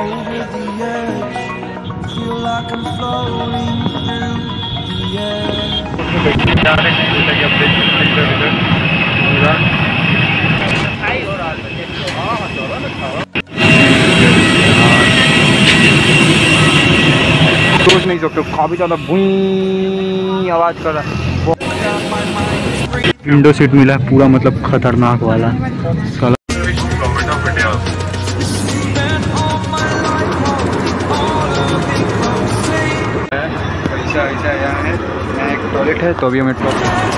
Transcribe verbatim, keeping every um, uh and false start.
over the edge. Feel like I'm floating through the air. जा रहे हैं जैसा कि आप देख सकते हैं इधर पूरा सोच नहीं सकते, काफी ज्यादा बुई आवाज कर रहा है। विंडो सीट मिला है पूरा, मतलब खतरनाक वाला साला। ऐसा ऐसा यहाँ है, यहाँ एक टॉयलेट है, तो अभी हमें